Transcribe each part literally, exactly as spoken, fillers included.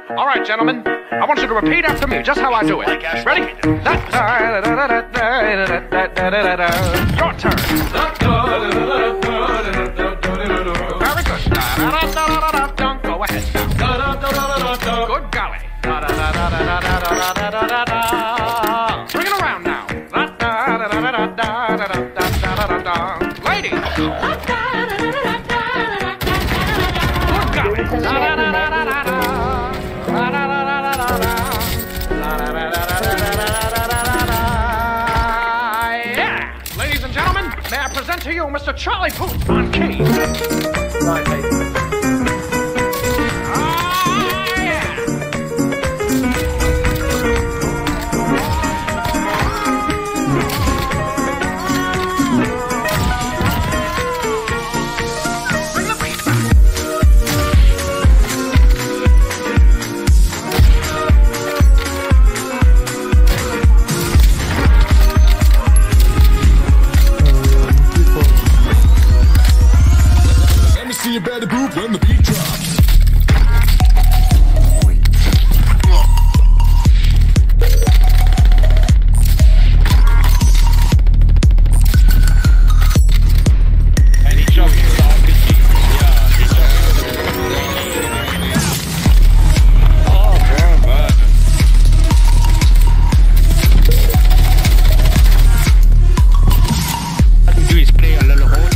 All right, gentlemen. I want you to repeat after me, just how I do it. Ready? Your turn. Very good. Go ahead now. Good golly. Bring it around now. Ladies. Good golly. May I present to you Mister Charlie Puth on keys? Right, ladies. Ah, yeah. Bring the beat back. You better move when the beat drops. And he showed me the dog. Yeah, he showed me. Oh, bro, man. All you do is play a little hole.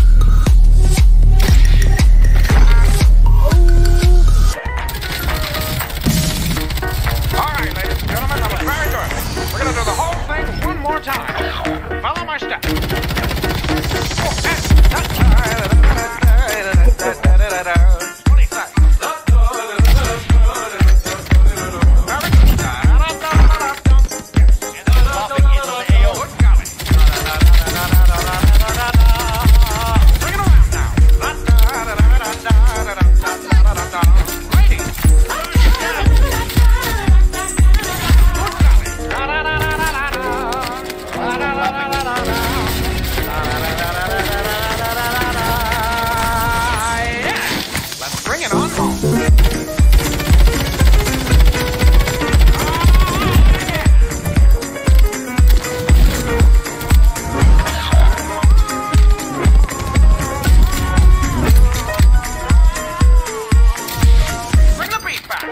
Follow my steps. twenty seconds. Bring it around now. Ladies. Let's bring it on home. Bring the beat back.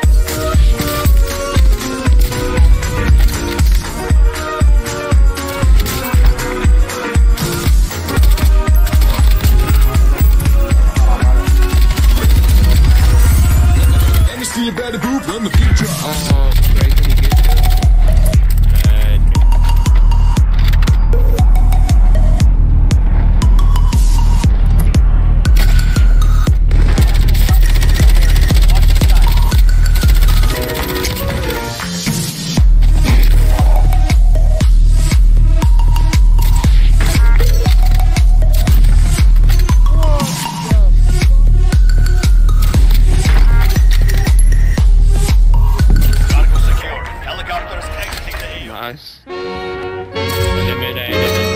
You better move when the beat drops. Oh, great when he gets there. Nice.